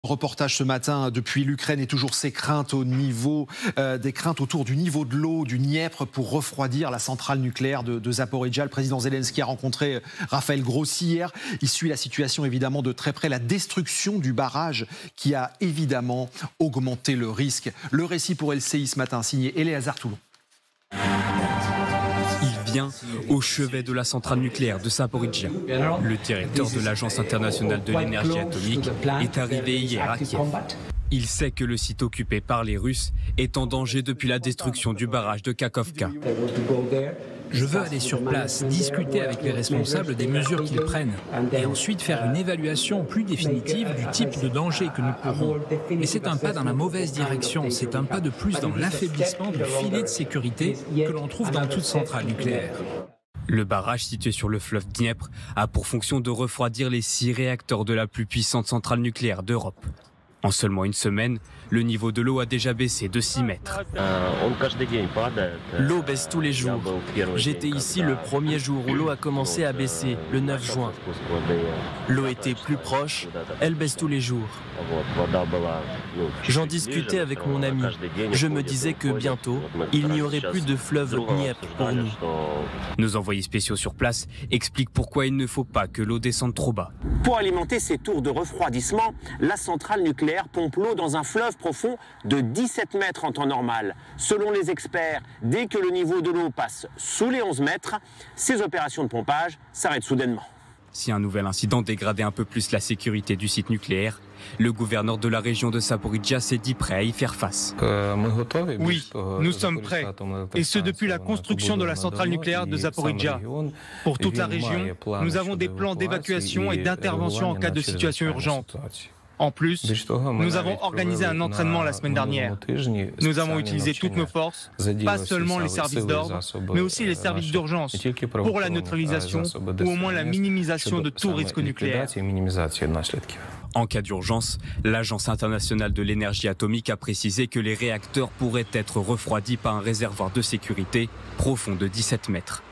Reportage ce matin depuis l'Ukraine et toujours ces craintes au niveau des craintes autour du niveau de l'eau du Dniepr pour refroidir la centrale nucléaire de Zaporijia. Le président Zelensky a rencontré Raphaël Grossi hier. Il suit la situation évidemment de très près. La destruction du barrage qui a évidemment augmenté le risque. Le récit pour LCI ce matin signé Éléazar Toulon. Il vient au chevet de la centrale nucléaire de Zaporijia. Le directeur de l'Agence internationale de l'énergie atomique est arrivé hier à Kiev. Il sait que le site occupé par les Russes est en danger depuis la destruction du barrage de Kakhovka. Je veux aller sur place, discuter avec les responsables des mesures qu'ils prennent et ensuite faire une évaluation plus définitive du type de danger que nous courons. Mais c'est un pas dans la mauvaise direction, c'est un pas de plus dans l'affaiblissement du filet de sécurité que l'on trouve dans toute centrale nucléaire. Le barrage situé sur le fleuve Dniepr a pour fonction de refroidir les 6 réacteurs de la plus puissante centrale nucléaire d'Europe. En seulement une semaine, le niveau de l'eau a déjà baissé de 6 mètres. L'eau baisse tous les jours. J'étais ici le premier jour où l'eau a commencé à baisser, le 9 juin. L'eau était plus proche, elle baisse tous les jours. J'en discutais avec mon ami. Je me disais que bientôt, il n'y aurait plus de fleuve Dniepr pour nous. Nos envoyés spéciaux sur place expliquent pourquoi il ne faut pas que l'eau descende trop bas. Pour alimenter ces tours de refroidissement, la centrale nucléaire pompe l'eau dans un fleuve profond de 17 mètres en temps normal. Selon les experts, dès que le niveau de l'eau passe sous les 11 mètres, ces opérations de pompage s'arrêtent soudainement. Si un nouvel incident dégradait un peu plus la sécurité du site nucléaire, le gouverneur de la région de Zaporijia s'est dit prêt à y faire face. Oui, nous sommes prêts. Et ce depuis la construction de la centrale nucléaire de Zaporijia. Pour toute la région, nous avons des plans d'évacuation et d'intervention en cas de situation urgente. En plus, nous avons organisé un entraînement la semaine dernière. Nous avons utilisé toutes nos forces, pas seulement les services d'ordre, mais aussi les services d'urgence, pour la neutralisation ou au moins la minimisation de tout risque nucléaire. En cas d'urgence, l'Agence internationale de l'énergie atomique a précisé que les réacteurs pourraient être refroidis par un réservoir de sécurité profond de 17 mètres.